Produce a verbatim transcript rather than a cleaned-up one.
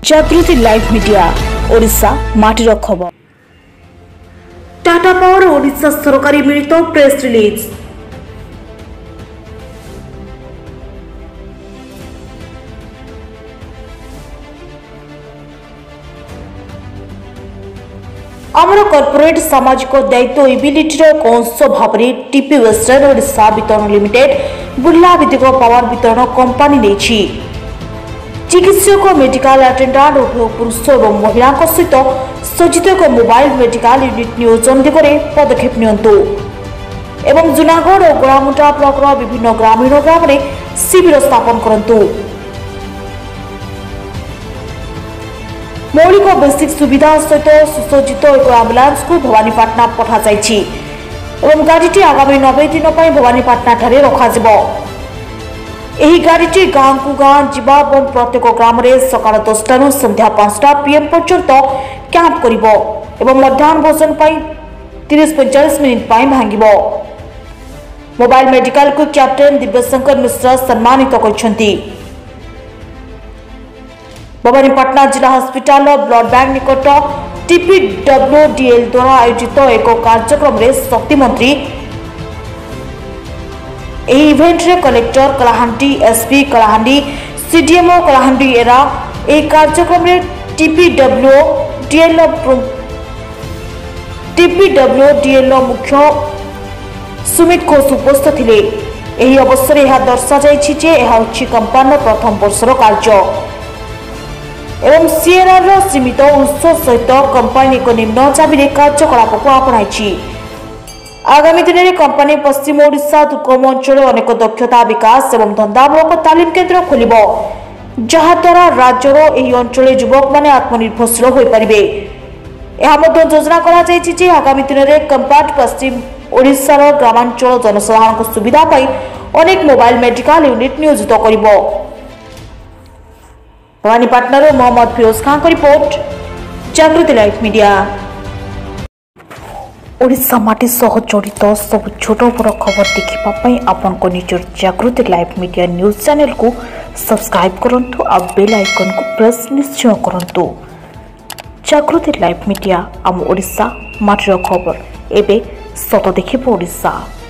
जागृति live media Odisha माटीर खबर। टाटा पावर ओडिशा सरकारी मिलित प्रेस रिलीज। आमर कॉर्पोरेट सामाजिक दायित्व इबिलिटीर एक अंश भाव टीपी वेस्टर्न ओडिशा वितरण लिमिटेड बुर्ला भित्तिक पावर वितरण कंपानी नेछि। चिकित्सक मेडिकल अटेंडेंट उभय पुरुष और महिला सहित सज्जित एक मोबाइल मेडिकल यूनिट नियोजन दिगरे पदक्षेप नियंतु एवं जूनागढ़ और गोलामुटा ब्लॉक विभिन्न ग्रामीण ग्राम में शिविर स्थापन करंतु। मौलिक बेसिक सुविधा सहित सुसज्जित एक आम्बुलांस को भवानीपाटना पठा जाइछि एवं गाड़ीटी आगामी नब्बे दिन भवानीपाटना ठारे रखाजिबो। एही गाड़ीटी गाँ को गाँ जीवा और प्रत्येक ग्राम में सकाल दसटा संध्या पांचटा पीएम पर्यंत कैंप करिबो एवं मध्याह्न भोजन तीस पैंतालीस मिनिट भांगिबो। मोबाइल मेडिकल को कैप्टेन दिव्यशंकर मिश्र सम्मानित करछंती। भवानीपाटना जिला हॉस्पिटल ब्लड बैंक निकट टीपीडब्ल्यूडीएल द्वारा आयोजित एक कार्यक्रम में शक्ति मंत्री एही इवेंट रे collector Kalahandi SP Kalahandi CDMO Kalahandi एरा ए कार्यक्रम में टीपीडब्ल्यूडीएल टीपीडब्ल्यूडीएल मुख्य सुमित घोष उपस्थित थिले। एही अवसर यह दर्शा जायछि जे यह होछि कंपनी प्रथम वर्षर कार्य एवं सीएनआर सीमित अंश सहित कंपनी एक निम्न चाबी कार्यकलाप को आपणाई। आगामी दिन में कंपनी पश्चिम ओडिशा दुर्गम अंचल अनेक दक्षता विकास एवं धंदामूलक तालीम केन्द्र खोल जहाद्वारा राज्यर यह अंचल युवक मैंने आत्मनिर्भरशील हो पारे। योजना कर आगामी दिन में कंपार्ट पश्चिम ओडिशार ग्रामांचल जनसाधारण सुविधा पाई अनेक मोबाइल मेडिकल यूनिट नियोजित कर। भवानीपाटना मोहम्मद फिरोज खान का रिपोर्ट जागृति लाइव मीडिया। ओडिशा माटी सह जड़ित सब छोट बड़ खबर देखिए आपण को निजर Jagruti live media news channel को सब्सक्राइब करंतु आ बेल आइकन को प्रेस निश्चय करंतु। जागृति लाइव मीडिया आम ओडिशा माटीर खबर एबे सत देखिए ओडिशा।